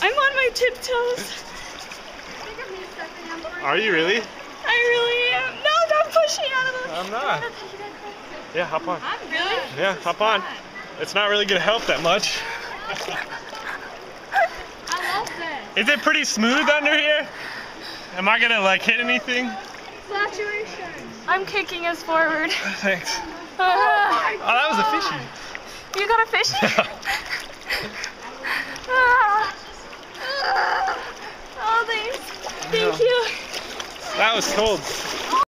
I'm on my tiptoes. Are you really? I really am. No, don't push me out of the... I'm not. Yeah, hop on. Really? Yeah, hop on. It's not really gonna help that much. I love this. Is it pretty smooth under here? Am I gonna like hit anything? Fluctuation. I'm kicking us forward. Thanks. Oh, that was a fishy. You got a fishy? Oh, thanks. Thank you. That was cold.